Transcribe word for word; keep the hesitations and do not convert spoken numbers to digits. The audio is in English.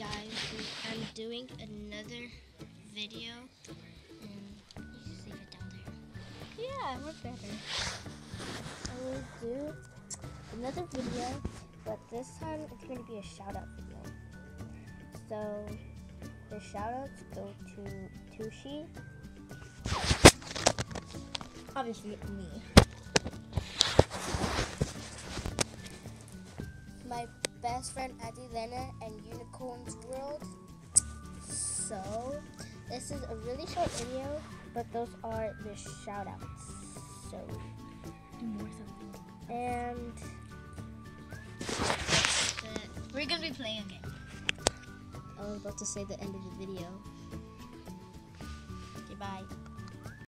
guys, I'm doing another video, and you just leave it down there. Yeah, much better. I will do another video, but this time it's going to be a shout out video. So the shout outs go to Tushi, Obviously, me. my best friend Adilena, and Unicorns World. So this is a really short video, but those are the shout outs. So Do more something. and We're gonna be playing a game. I was about to say the end of the video. Okay, bye.